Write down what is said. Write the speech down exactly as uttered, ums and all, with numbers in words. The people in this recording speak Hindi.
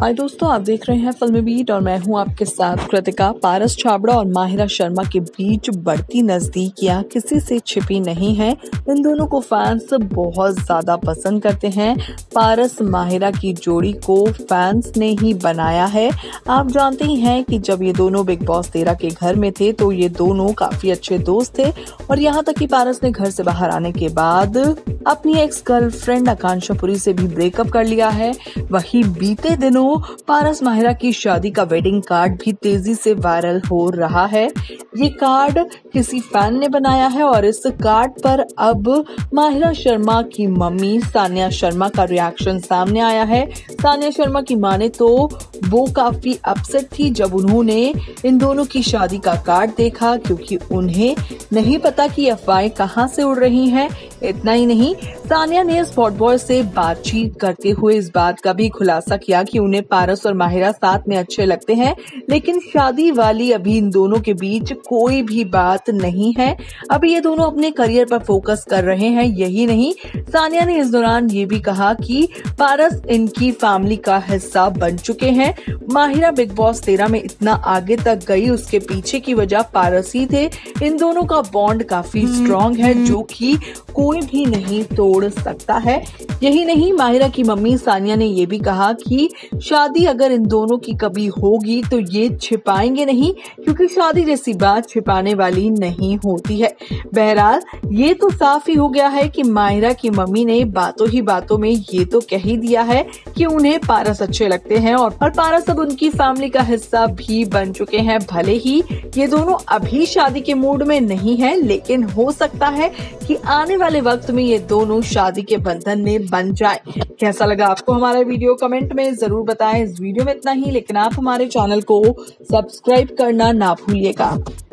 हाय दोस्तों, आप देख रहे हैं फिल्मी बीट और मैं हूं आपके साथ कृतिका। पारस छाबड़ा और माहिरा शर्मा के बीच बढ़ती नजदीकियां किसी से छिपी नहीं है। इन दोनों को फैंस बहुत ज्यादा पसंद करते हैं। पारस माहिरा की जोड़ी को फैंस ने ही बनाया है। आप जानते ही हैं कि जब ये दोनों बिग बॉस तेरह के घर में थे तो ये दोनों काफी अच्छे दोस्त थे और यहाँ तक कि पारस ने घर से बाहर आने के बाद अपनी एक्स गर्लफ्रेंड आकांक्षा पुरी से भी ब्रेकअप कर लिया है। वही बीते दिनों पारस माहिरा की शादी का वेडिंग कार्ड भी तेजी से वायरल हो रहा है। ये कार्ड किसी फैन ने बनाया है और इस कार्ड पर अब माहिरा शर्मा की मम्मी सानिया शर्मा का रिएक्शन सामने आया है। सानिया शर्मा की माने तो वो काफी अपसेट थी जब उन्होंने इन दोनों की शादी का कार्ड देखा, क्योंकि उन्हें नहीं पता कि अफवाहें कहां से उड़ रही हैं। इतना ही नहीं, सानिया ने स्पॉट बॉय से बातचीत करते हुए इस बात का भी खुलासा किया कि उन्हें पारस और माहिरा साथ में अच्छे लगते हैं, लेकिन शादी वाली अभी इन दोनों के बीच कोई भी बात नहीं है। अभी ये दोनों अपने करियर पर फोकस कर रहे हैं। यही नहीं, सानिया ने इस दौरान ये भी कहा कि पारस इनकी फैमिली का हिस्सा बन चुके हैं। माहिरा बिग बॉस तेरह में इतना आगे तक गई, उसके पीछे की वजह पारस ही थे। इन दोनों का बॉन्ड काफी स्ट्रॉन्ग है जो कि कोई भी नहीं तोड़ सकता है। यही नहीं, माहिरा की मम्मी सानिया ने ये भी कहा कि शादी अगर इन दोनों की कभी होगी तो ये छिपाएंगे नहीं, क्योंकि शादी जैसी बात छिपाने वाली नहीं होती है। बहरहाल ये तो साफ ही हो गया है कि माहिरा की मम्मी ने बातों ही बातों में ये तो कह ही दिया है कि उन्हें पारस अच्छे लगते हैं और पारस अब उनकी फैमिली का हिस्सा भी बन चुके हैं। भले ही ये दोनों अभी शादी के मूड में नहीं है, लेकिन हो सकता है कि आने वाले वक्त में ये दोनों शादी के बंधन में बन जाए। कैसा लगा आपको हमारा वीडियो, कमेंट में जरूर बताएं। इस वीडियो में इतना ही, लेकिन आप हमारे चैनल को सब्सक्राइब करना ना भूलिएगा।